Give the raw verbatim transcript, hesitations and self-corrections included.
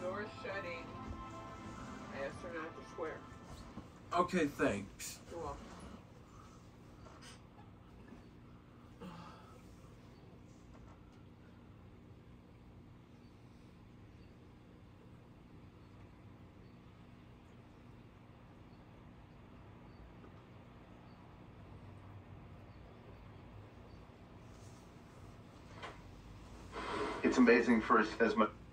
door's shutting. I asked her not to swear. Okay, thanks. You're welcome. It's amazing for as, as much